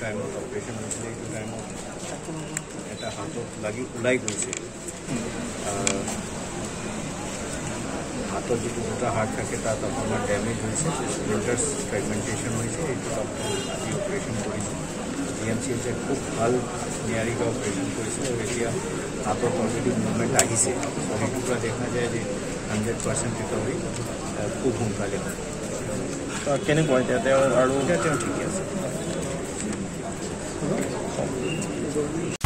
টাইমত অপাৰেশ্যন হৈছিলে এইটো টাইমত এটা হাতত লাগি ওলাই গৈছে। হাতত যিটো দুটা হাড় থাকে তাত অকণমান ডেমেজ হৈছে, স্প্লিণ্টাৰ্ছ ফ্ৰেগমেণ্টেশ্যন হৈছে। এইটো আজি অপাৰেশ্যন কৰিছোঁ। GMCHে খুব ভাল নিয়াৰিকৈ অপাৰেশ্যন কৰিছে আৰু এতিয়া হাতত অলৰেডি মুভমেণ্ট আহিছে। সেইটোৰ পৰা দেখা যায় যে 100% ৰিকভাৰী খুব সোনকালে হয়। কেনেকুৱা এতিয়া তেওঁ আৰু এতিয়া তেওঁ ঠিকে আছে।